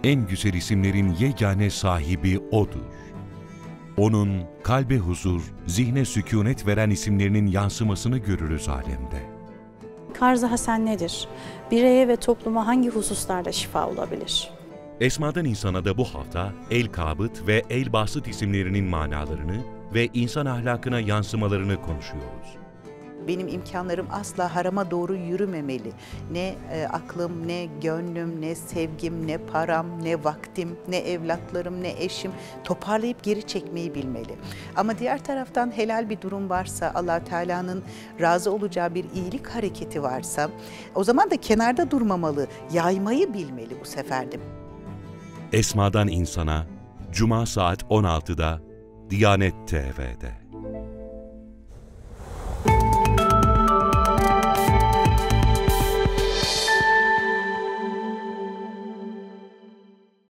en güzel isimlerin yegane sahibi O'dur. O'nun kalbe huzur, zihne sükûnet veren isimlerinin yansımasını görürüz alemde. Karz-ı Hasen nedir? Bireye ve topluma hangi hususlarda şifa olabilir? Esmadan İnsan'a da bu hafta El-Kabıt ve El-Basıt isimlerinin manalarını ve insan ahlakına yansımalarını konuşuyoruz. Benim imkanlarım asla harama doğru yürümemeli. Ne aklım, ne gönlüm, ne sevgim, ne param, ne vaktim, ne evlatlarım, ne eşim toparlayıp geri çekmeyi bilmeli. Ama diğer taraftan helal bir durum varsa, Allah Teala'nın razı olacağı bir iyilik hareketi varsa, o zaman da kenarda durmamalı, yaymayı bilmeli bu sefer de. Esmadan İnsan'a Cuma saat 16'da Diyanet TV'de.